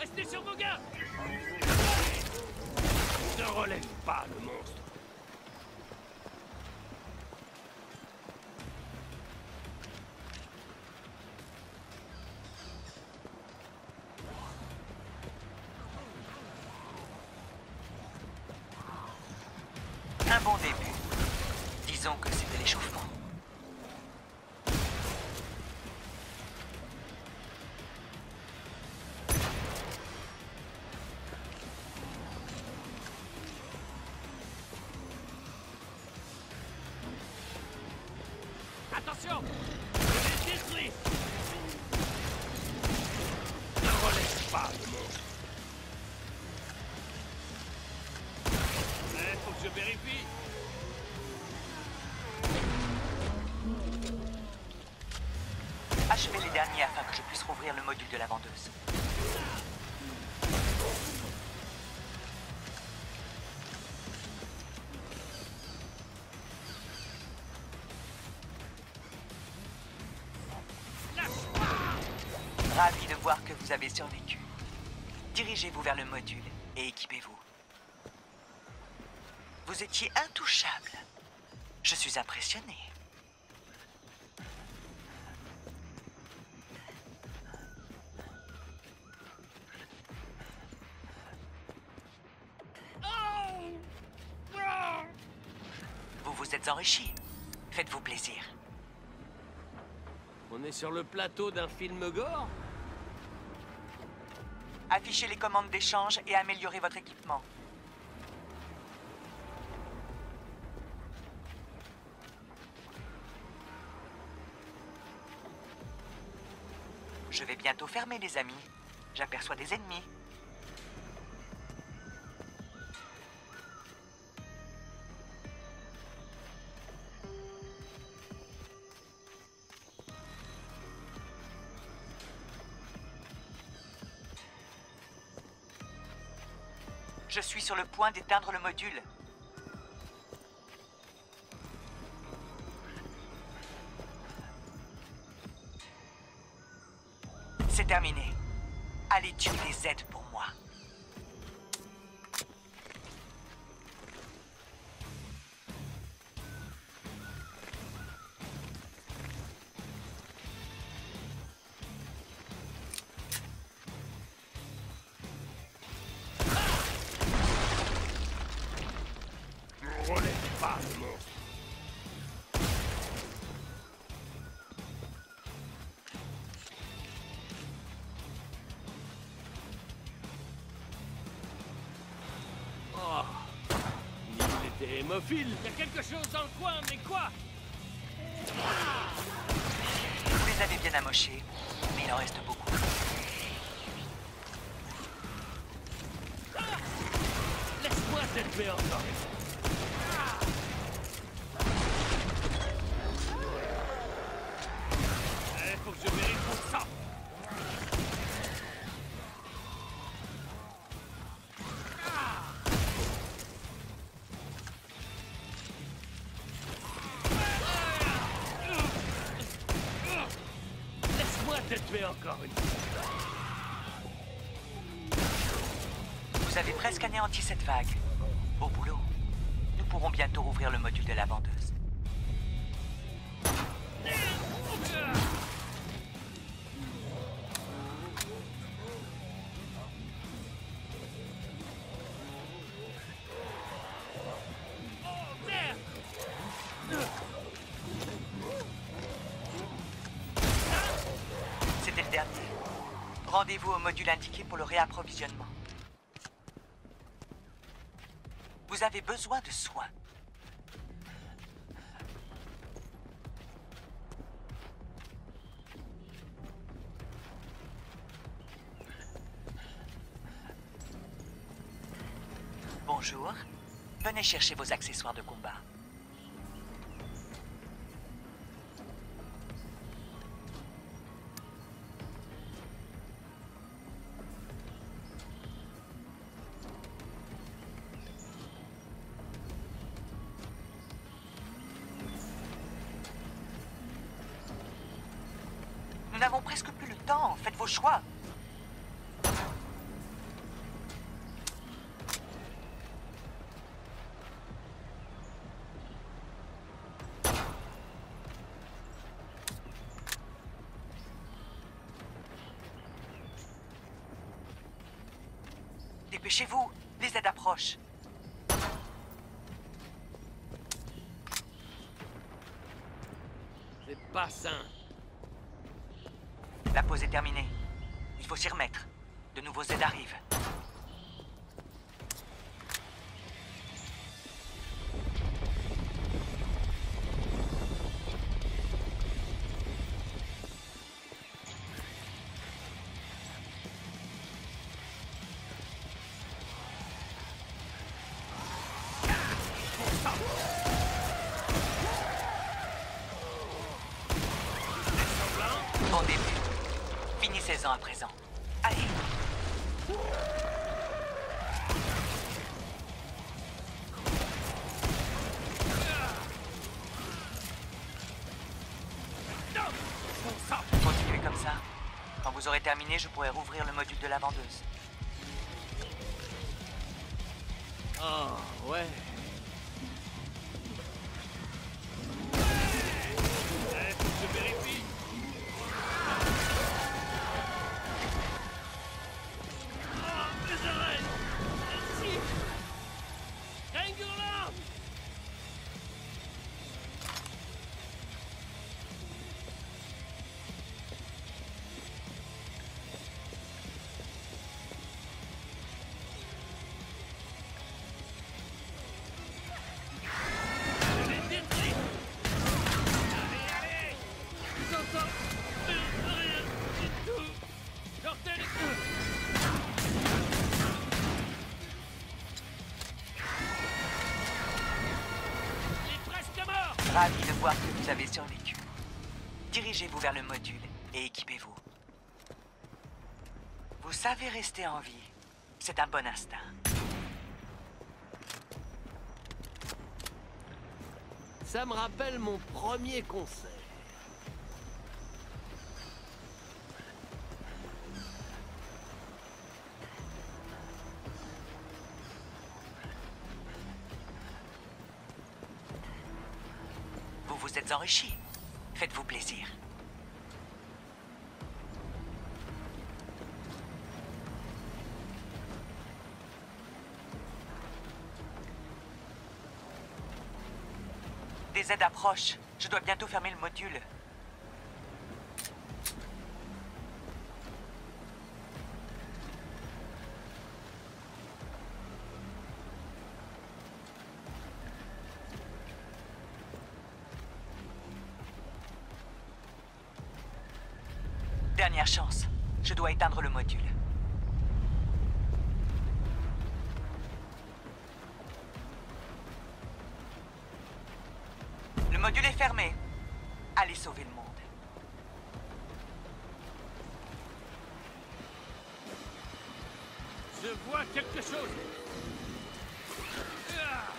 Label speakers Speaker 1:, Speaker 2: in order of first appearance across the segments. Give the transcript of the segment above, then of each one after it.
Speaker 1: Restez sur vos gardes. Ne relève pas le monstre.
Speaker 2: Un bon début. Disons que c'était l'échauffement.
Speaker 1: Attention! Je les détruis! Ne relève pas le monstre. Faut que je vérifie.
Speaker 2: Achevez les derniers afin que je puisse rouvrir le module de la vendeuse. Ravi de voir que vous avez survécu. Dirigez-vous vers le module et équipez-vous. Vous étiez intouchable. Je suis impressionné. Vous vous êtes enrichi. Faites-vous plaisir.
Speaker 1: On est sur le plateau d'un film gore?
Speaker 2: Affichez les commandes d'échange et améliorez votre équipement. Je vais bientôt fermer, les amis. J'aperçois des ennemis. Je suis sur le point d'éteindre le module. C'est terminé. Allez tuer les aides pour moi.
Speaker 1: Ne relève pas le monstre. Oh, il était hémophile. Il y a quelque chose dans le coin, mais quoi?
Speaker 2: Vous les avez bien amochés, mais il en reste beaucoup.
Speaker 1: Laisse-moi te tuer encore. Faut que je vérifie ça. Laisse-moi te tuer encore une fois.
Speaker 2: Vous avez presque anéanti cette vague. Au boulot. Nous pourrons bientôt rouvrir le module de la vendeuse. C'était le dernier. Rendez-vous au module indiqué pour le réapprovisionnement. Vous avez besoin de soins. Bonjour. Venez chercher vos accessoires de combat. Nous n'avons presque plus le temps. Faites vos choix. Dépêchez-vous, les aides approchent.
Speaker 1: C'est pas sain.
Speaker 2: La pause est terminée. Il faut s'y remettre. De nouveaux aides arrivent. Bon début. Finissez-en à présent. Allez. Continuez comme ça. Quand vous aurez terminé, je pourrai rouvrir le module de la vendeuse.
Speaker 1: Oh, ouais. Faut que je vérifie. Oh, mes oreilles. Merci. Gringoland. Je l'ai détruit. Allez, allez. J'entends rien du tout. Sortez les coups. Il est presque mort.
Speaker 2: Ravi de voir que vous avez survécu. Dirigez-vous vers le module et équipez-vous. Vous savez rester en vie. C'est un bon instinct.
Speaker 1: Ça me rappelle mon premier concert.
Speaker 2: Vous vous êtes enrichi. Faites-vous plaisir. Des aides approchent. Je dois bientôt fermer le module. Dernière chance. Je dois éteindre le module. Le module est fermé. Allez sauver le monde.
Speaker 1: Je vois quelque chose. Ah.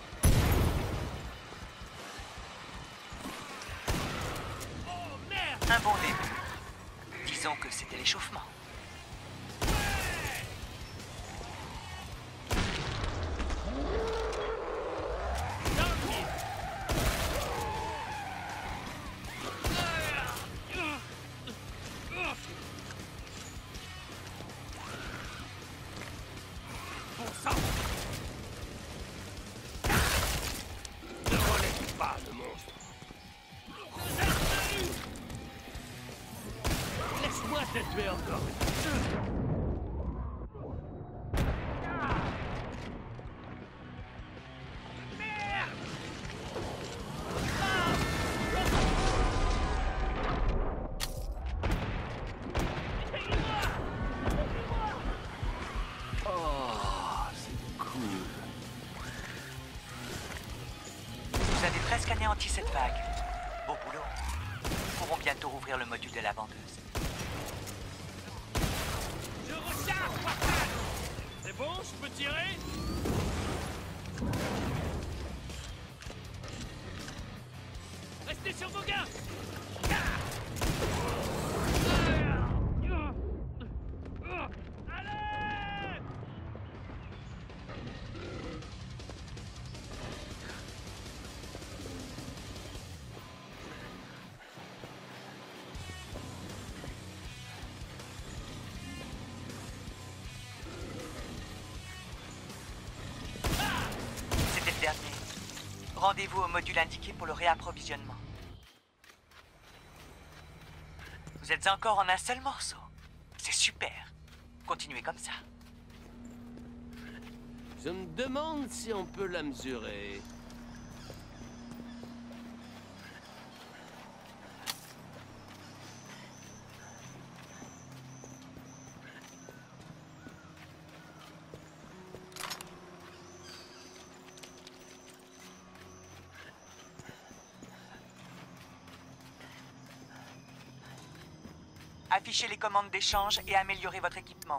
Speaker 1: Oh merde!
Speaker 2: Un bon début. Disons que c'était l'échauffement.
Speaker 1: Bon sang! Ne relève pas, le monstre! Laisse-moi te tuer encore! Merde! Oh, c'est cool.
Speaker 2: Vous avez presque anéanti cette vague. Beau boulot. Nous pourrons bientôt rouvrir le module de la vendeuse.
Speaker 1: Je recharge, Spartan! C'est bon, je peux tirer? Restez sur vos gardes! Allez!
Speaker 2: Rendez-vous au module indiqué pour le réapprovisionnement. Vous êtes encore en un seul morceau. C'est super. Continuez comme ça.
Speaker 1: Je me demande si on peut la mesurer.
Speaker 2: Affichez les commandes d'échange et améliorez votre équipement.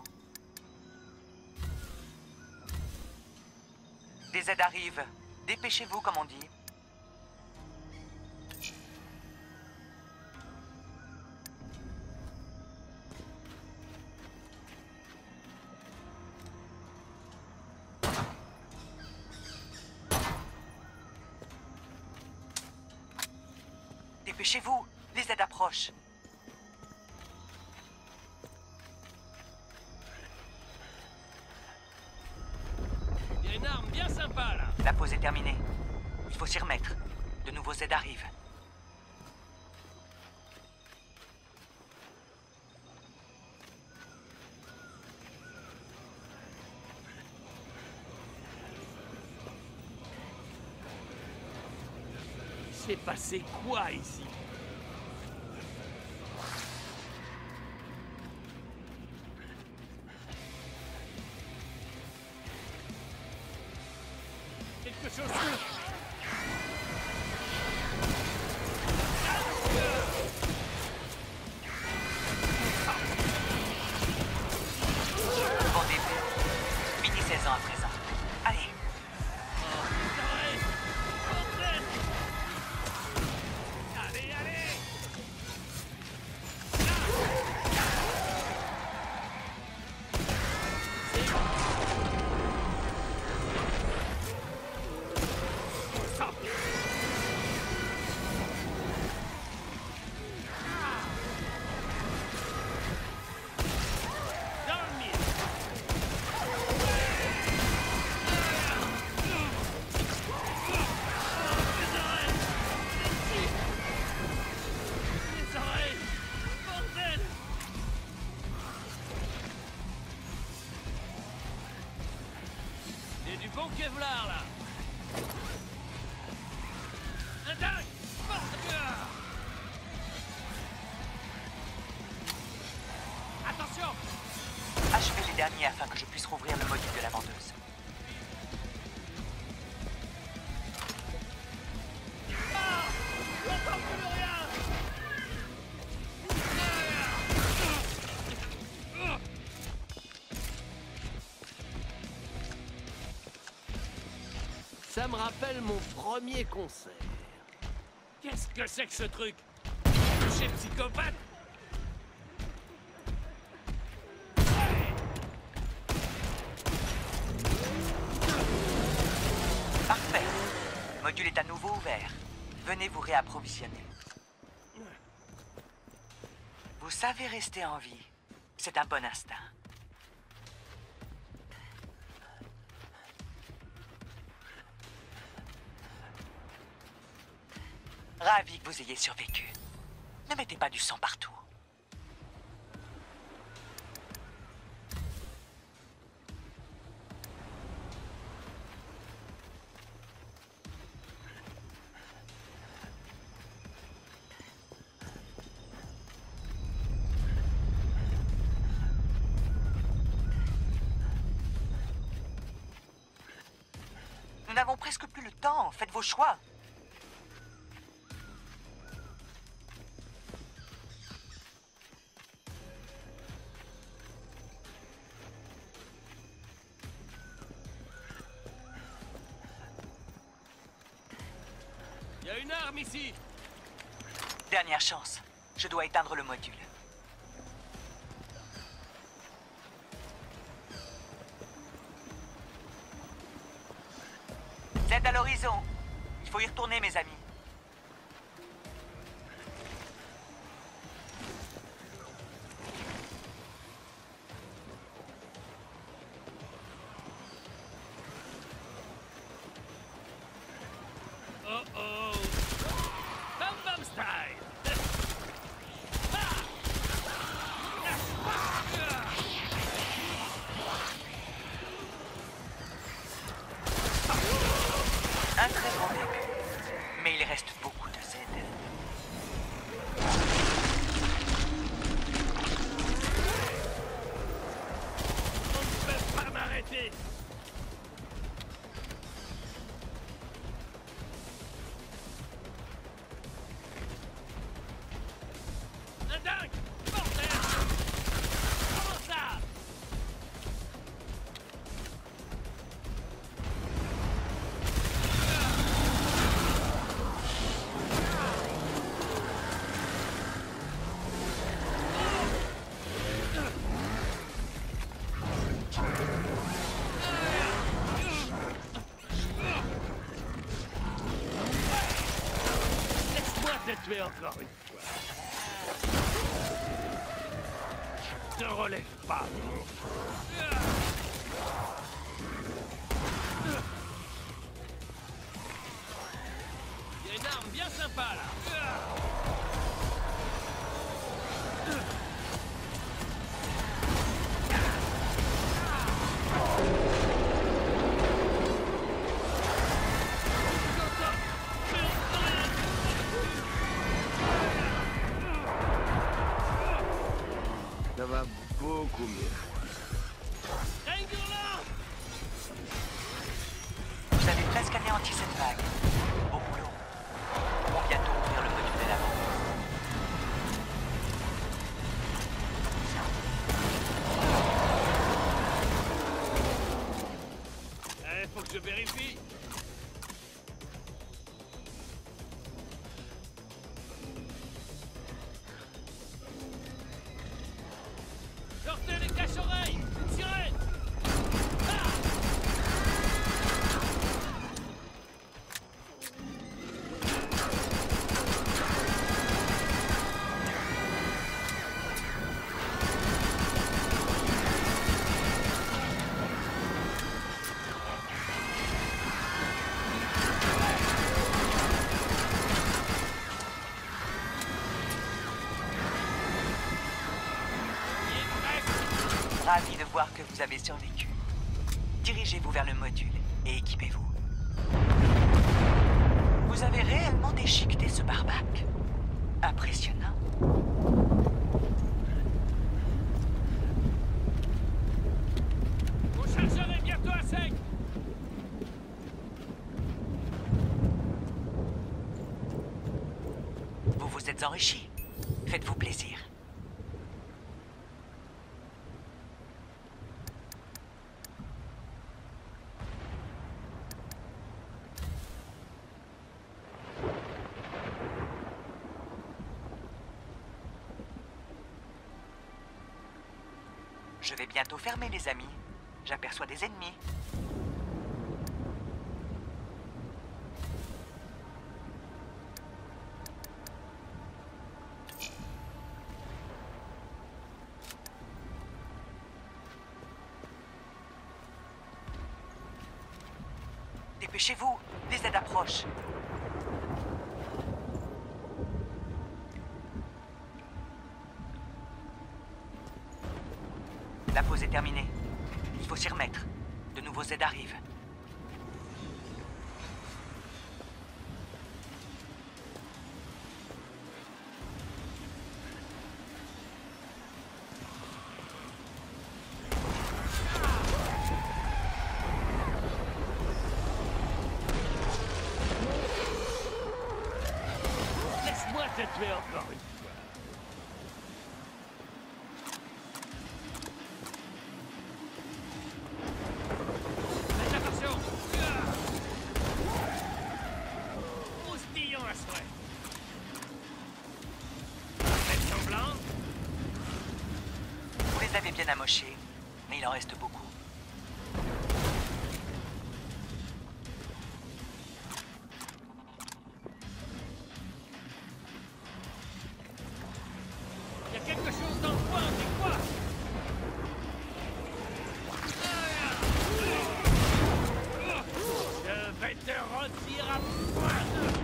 Speaker 2: Des aides arrivent. Dépêchez-vous, comme on dit. Dépêchez-vous, les aides approchent.
Speaker 1: Il y a une arme bien sympa, là.
Speaker 2: La pause est terminée. Il faut s'y remettre. De nouveaux aides arrivent.
Speaker 1: Il s'est passé quoi, ici? Quelque chose...
Speaker 2: Vendez. Finissez-en à présent. Allez.
Speaker 1: Allez, allez! Dans le mille! Les oreilles! Bordel! C'est du bon Kevlar, là! Un dingue! Attention!
Speaker 2: Achevez les derniers afin que je puisse rouvrir le module de la vendeuse.
Speaker 1: Ah! J'entends plus rien! Ça me rappelle mon premier concert. Qu'est-ce que c'est que ce truc? Chez psychopathe?
Speaker 2: Parfait. Le module est à nouveau ouvert. Venez vous réapprovisionner. Vous savez rester en vie. C'est un bon instinct. Ravi que vous ayez survécu. Ne mettez pas du sang partout. Nous n'avons presque plus le temps. Faites vos choix.
Speaker 1: Il y a une arme ici!
Speaker 2: Dernière chance. Je dois éteindre le module. Z à l'horizon. Il faut y retourner, mes amis.
Speaker 1: oh. Bam Bam Style.
Speaker 2: Un très bon début, mais il reste beaucoup de Z.
Speaker 1: On ne peut pas m'arrêter. Un dingue! Bordel! Comment ça? Laisse-moi te tuer encore une fois. Ne relève pas. Il y a une arme bien sympa là.
Speaker 3: Ça va beaucoup mieux.
Speaker 1: Règle-la!
Speaker 2: Vous avez presque anéanti cette vague. Au boulot. Nous pourrons bientôt ouvrir le module de l'avant.
Speaker 1: Faut que je vérifie. Sortez les cache-oreilles! Une sirène! Ah! Il est presque.
Speaker 2: Ravi de voir que vous avez survécu. Dirigez-vous vers le module et équipez-vous. Vous avez réellement déchiqueté ce barbac. Impressionnant.
Speaker 1: Mon chargeur est bientôt à sec!
Speaker 2: Vous vous êtes enrichi. Faites-vous plaisir. Je vais bientôt fermer, les amis. J'aperçois des ennemis. Dépêchez-vous, les aides approchent. La pause est terminée. Il faut s'y remettre. De nouveaux aides arrivent.
Speaker 1: Laisse-moi te tuer encore une fois. Faites attention! Moustillon à souhait. Faites semblant.
Speaker 2: Vous les avez bien amochés, mais il en reste beaucoup.
Speaker 1: Il y a quelque chose dans le coin, c'est quoi? Je vais te rôtir à point de...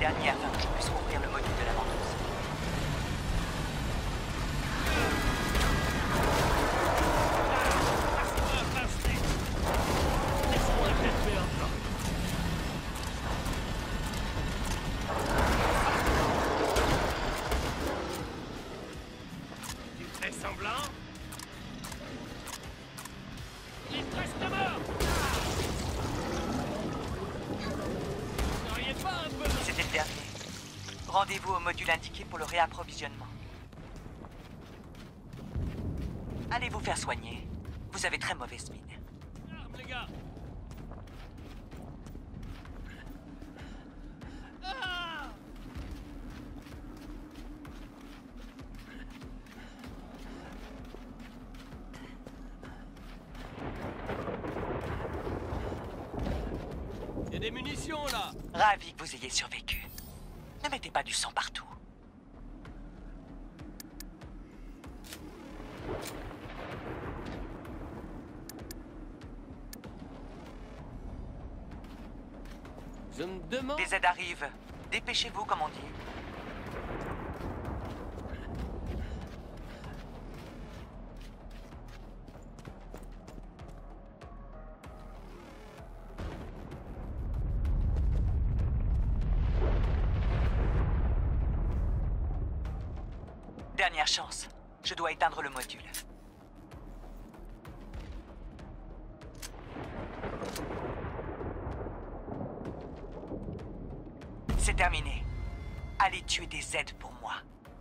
Speaker 2: dernier afin que je puisse rouvrir le module de la vendeuse.
Speaker 1: Passe-moi un pincelet. Laisse-moi t'aider encore. Tu fais semblant? Il est presque mort. Vous n'auriez pas un peu...
Speaker 2: C'était le dernier. Rendez-vous au module indiqué pour le réapprovisionnement. Allez vous faire soigner. Vous avez très mauvaise mine.
Speaker 1: Arme, les gars. Ah! Il y a des munitions là.
Speaker 2: Ravi que vous ayez survécu. Ne mettez pas du sang partout.
Speaker 1: Je me demande...
Speaker 2: Des aides arrivent. Dépêchez-vous, comme on dit. Dernière chance. Je dois éteindre le module. C'est terminé. Allez tuer des aides pour moi.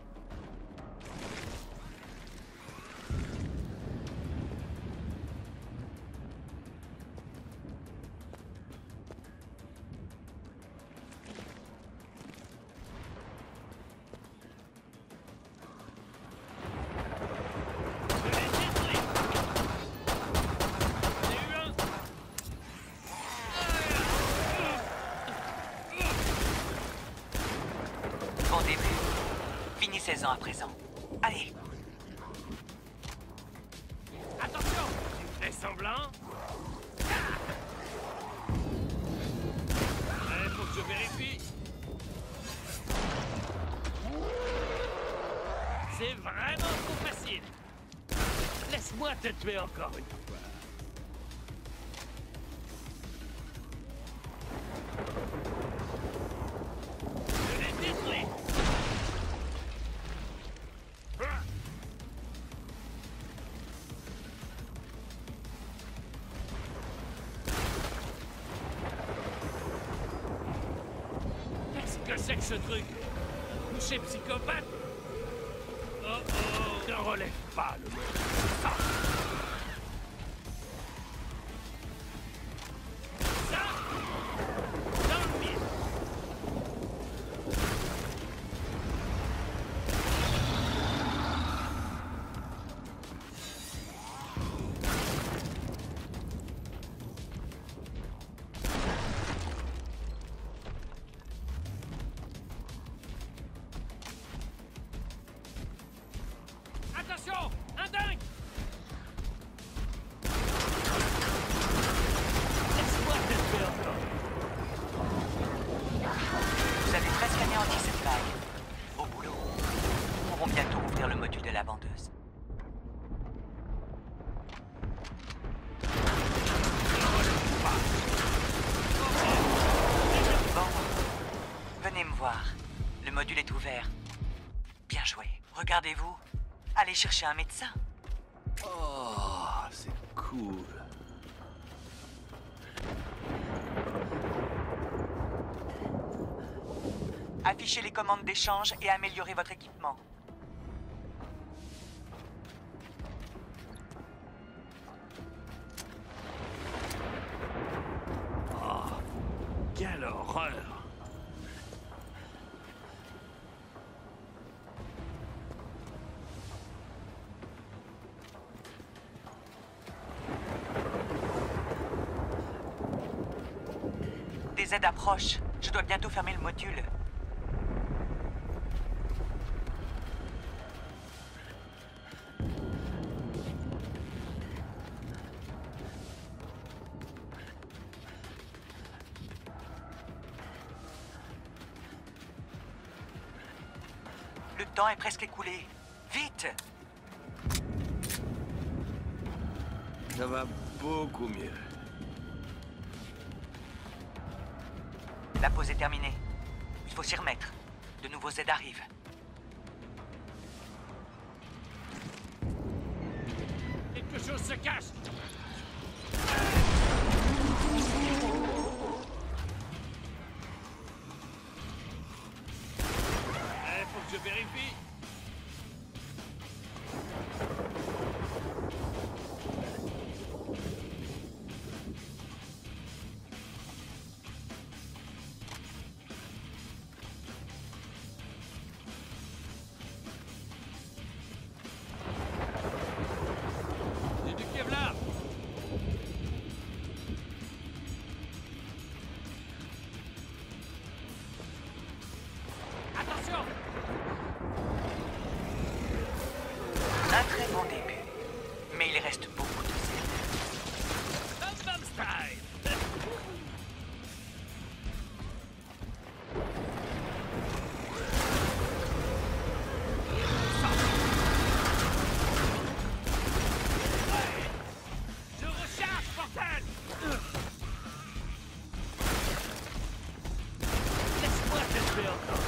Speaker 1: Je l'ai détruit. J'en ai eu un.
Speaker 2: Bon début. Finissez-en à présent. Allez.
Speaker 1: Attention! Tu fais semblant? Ouais, faut que je vérifie. C'est vraiment trop facile. Laisse-moi te tuer encore une fois. Je l'ai détruit. Qu'est-ce que c'est que ce truc? Touché psychopathe? Oh oh, ne relève pas le mot. Ça, dans le mille. Attention! Un dingue! Laisse-moi te tuer encore.
Speaker 2: Vous avez presque anéanti cette vague. Au boulot. Nous pourrons bientôt ouvrir le module de la vendeuse. Bon. Venez me voir. Le module est ouvert. Bien joué. Regardez-vous. Allez chercher un médecin.
Speaker 3: Oh, c'est cool.
Speaker 2: Affichez les commandes d'échange et améliorez votre équipement.
Speaker 1: Quelle horreur!
Speaker 2: Des aides approchent. Je dois bientôt fermer le module. Le temps est presque écoulé. Vite!
Speaker 3: Ça va beaucoup mieux.
Speaker 2: La pause est terminée. Il faut s'y remettre. De nouveaux aides arrivent.
Speaker 1: Quelque chose se cache. Faut que je vérifie. J'ai du Kevlar. Attention!
Speaker 2: Un très bon début. Mais il reste beaucoup de zèle.
Speaker 1: Bam style! Je recharge, bordel! Laisse-moi tester encore.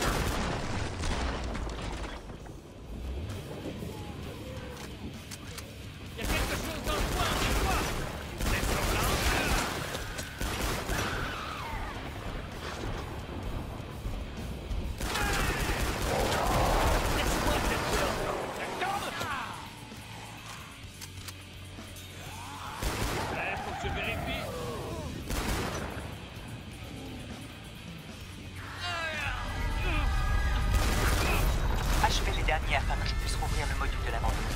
Speaker 1: Il y a quelque chose dans le coin, dis-moi! Laisse-moi là. Laisse-moi tester encore. Ça tombe! Faut que je vérifie.
Speaker 2: Achevez les derniers afin que je puisse rouvrir le module de la vendeuse.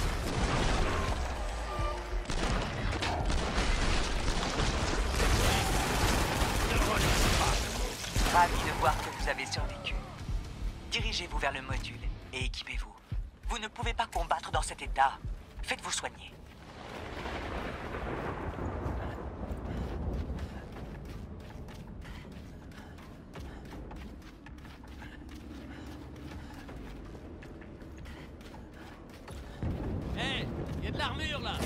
Speaker 2: Ravi de voir que vous avez survécu. Dirigez-vous vers le module et équipez-vous. Vous ne pouvez pas combattre dans cet état. Faites-vous soigner.
Speaker 1: Hé, il y a de l'armure là.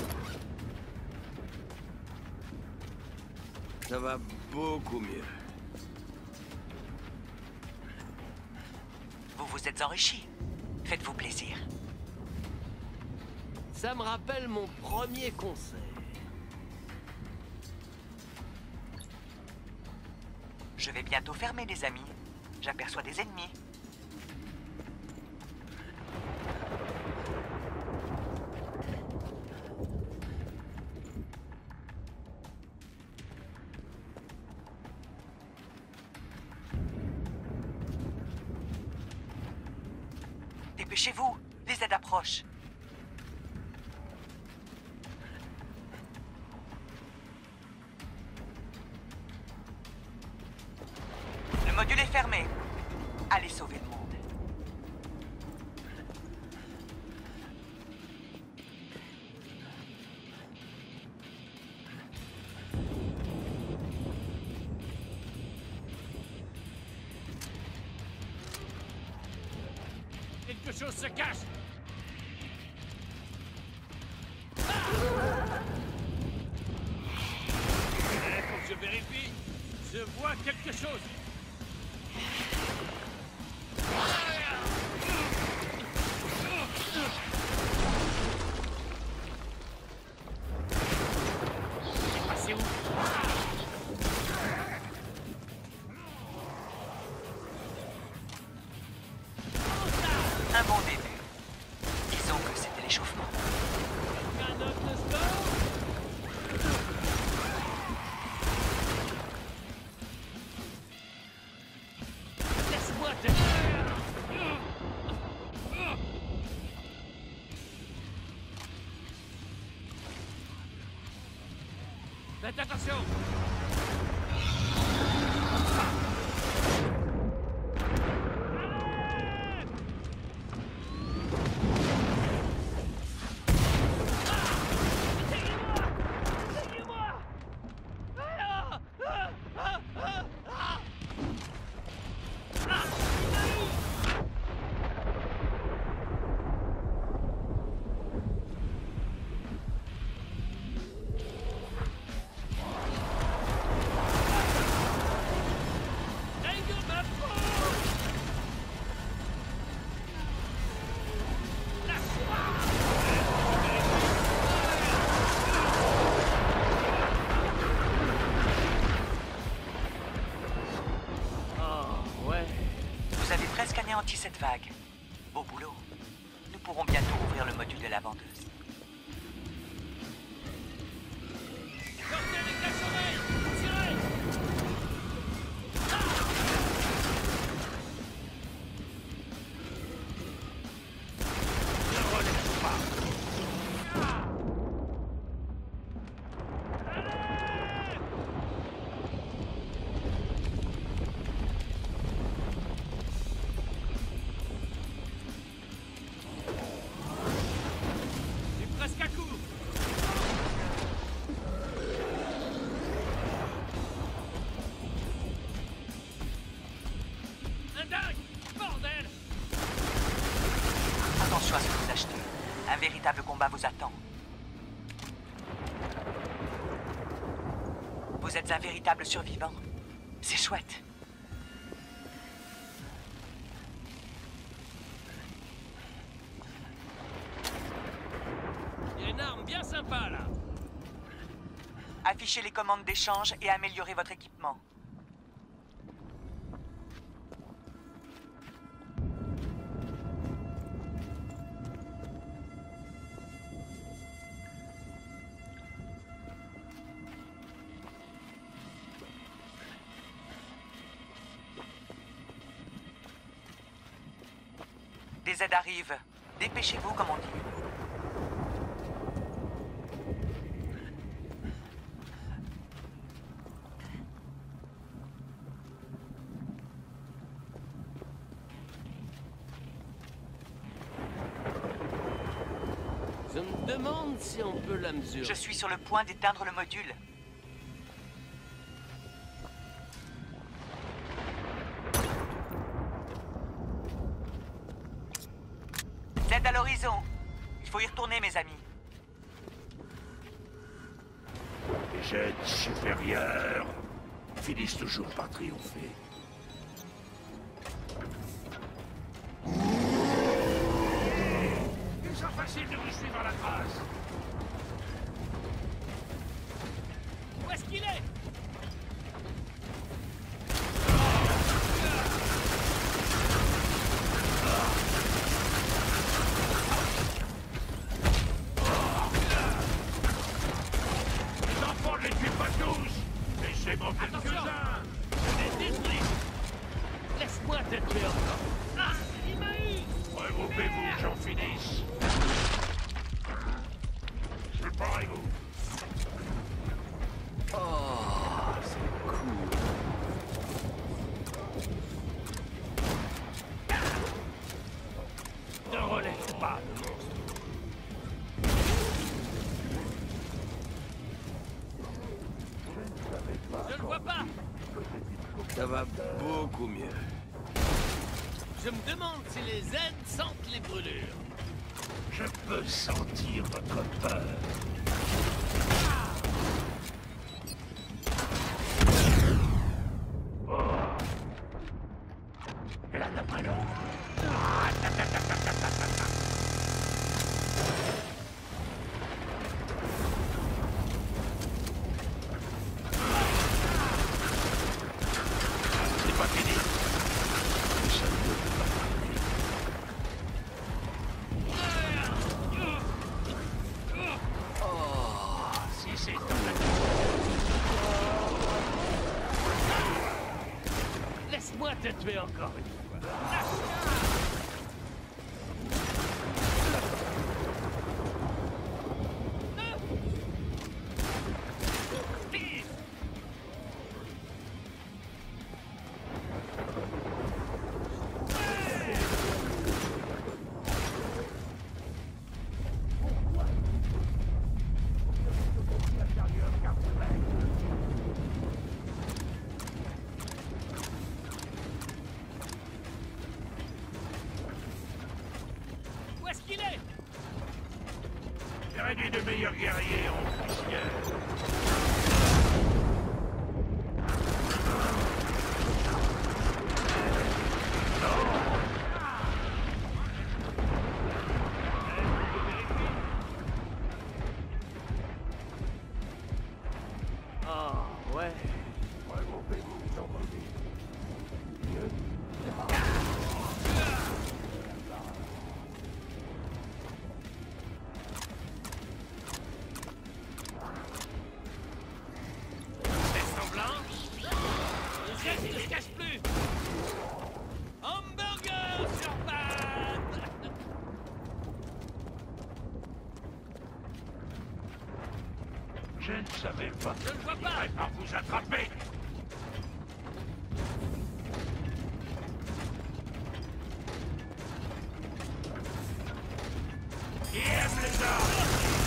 Speaker 3: Ça va beaucoup mieux.
Speaker 2: Vous vous êtes enrichi. Faites-vous plaisir.
Speaker 4: Ça me rappelle mon premier concert.
Speaker 2: Je vais bientôt fermer, les amis. J'aperçois des ennemis. Dépêchez-vous, les aides approchent. Le module est fermé. Allez sauver le monde.
Speaker 1: Quelque chose se cache. Faut que je vérifie. Je vois quelque chose. C'est passé où?
Speaker 2: Un bon début. Disons que c'était l'échauffement.
Speaker 1: Un autre score? Laisse-moi te... Faites attention!
Speaker 2: Vous avez presque anéanti cette vague. Beau boulot. Nous pourrons bientôt ouvrir le module de la vendeuse.
Speaker 1: Sortez les cache-oreilles! Tirez! Ne relève pas! C'est presque à court! Un dingue! Bordel!
Speaker 2: Attention à ce que vous achetez. Un véritable combat vous attend. Vous êtes un véritable survivant. C'est chouette.
Speaker 1: Il y a une arme bien sympa là!
Speaker 2: Affichez les commandes d'échange et améliorez votre équipement. Des aides arrivent. Dépêchez-vous, comme on dit.
Speaker 4: Je me demande si on peut la mesurer.
Speaker 2: Je suis sur le point d'éteindre le module. Tête à l'horizon. Il faut y retourner, mes amis.
Speaker 5: Les jets supérieurs finissent toujours par triompher.
Speaker 1: Il sera facile de vous suivre à la trace! Où est-ce qu'il est?
Speaker 5: Les enfants ne les tuez pas tous. Laissez-moi
Speaker 1: Attention!
Speaker 5: quelques-uns.
Speaker 1: Je l'ai détruit! Laisse-moi te tuer encore! Ah! Il m'a eu!
Speaker 5: Regroupez-vous, que j'en finisse. Préparez-vous.
Speaker 4: Oh, c'est cool.
Speaker 1: Ne relève pas, le monstre! Je ne vois pas!
Speaker 3: Ça va beaucoup mieux.
Speaker 1: Je me demande si les aides sentent les brûlures.
Speaker 5: Je peux sentir votre peur. L'un après l'autre. C'est pas fini. Ça ne peut pas terminer. Si c'est
Speaker 1: Laisse-moi te tuer encore une fois. Où est-ce qu'il est?
Speaker 5: J'ai réduit de meilleurs guerriers en poussière.
Speaker 4: Oh, ouais.
Speaker 5: Regroupez-vous, j'en reviens. ne savez pas.
Speaker 1: Je ne vois pas.
Speaker 5: Finirai par vous attraper. Qui aime les armes?